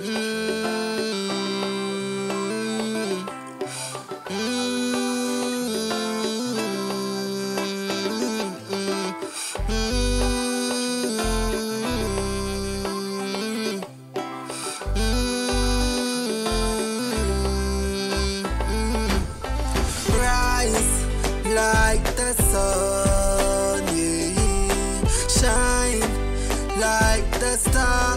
Rise like the sun, yeah. Shine like the star,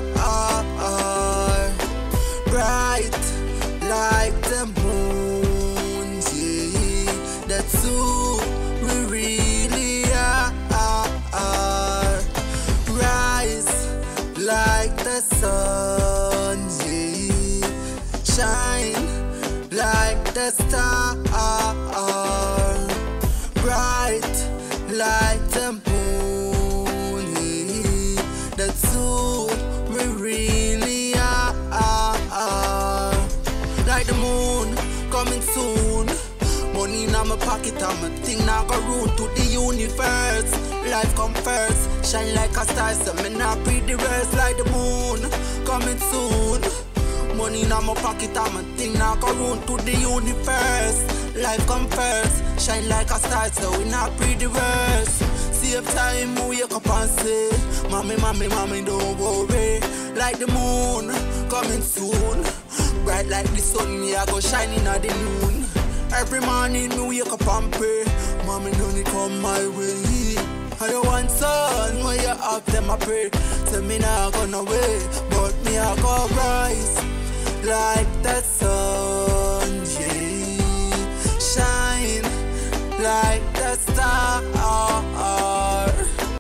bright like the moon, yeah. That's who we really are. Rise like the sun, yeah. Shine like the star, bright like the moon, yeah. That's who we really are. Like the moon, coming soon. Money in my pocket, I'm a thing now go root to the universe. Life come first, shine like a star, so me not breathe the rest. Like the moon, coming soon. Money in my pocket, I'm a thing now go root to the universe. Life come first, shine like a star, so we not breathe the rest. Save time, we wake up and say, mommy, mommy, mommy, don't worry. Like the moon, coming soon. Bright like the sun, me I go shining at the noon. Every morning me wake up and pray, mommy don't it come my way. I don't want son, when you have them I pray. Tell me not gonna wait, but me I go rise like the sun, yeah. Shine like the star.